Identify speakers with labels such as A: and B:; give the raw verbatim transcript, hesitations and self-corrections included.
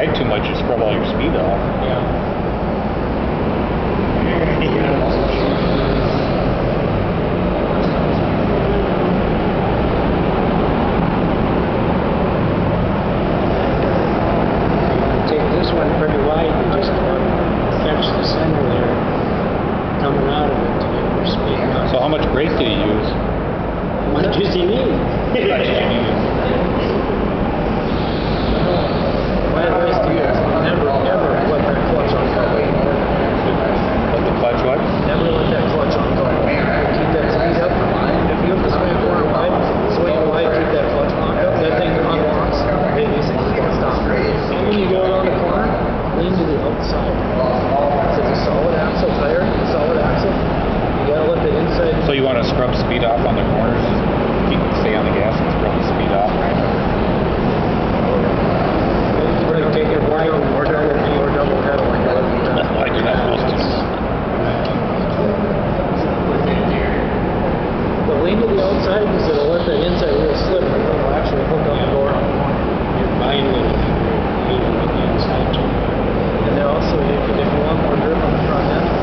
A: ride too much, you scrub all your speed off.
B: Yeah. Take this one pretty wide and just catch the center there coming out of it to get more speed.
A: So how much brake do you use?
B: How much does he need?
A: How much do you use?
B: My advice to you is never, never let that clutch on go.
A: Let the clutch what?
B: Never let that clutch on go. Keep that speed up. If you have to swing a corner wide, swing wide, keep that clutch locked up. That thing unlocks. Hey, these things don't stop. And when you go around the corner, lean to the outside. So it's a solid axle tire, solid axle. You gotta let the inside.
A: So you want to scrub speed off on the corners? You can stay on the gas and scrub the speed off, right?
B: Like take it wide or double or double pedal like that.
A: I do that most of
B: But lean to the outside because it'll let that inside wheel slip and it'll actually hook up the door on the corner. You're binding it. Leaning with the inside too. And then also, if, if you want more grip on the front end,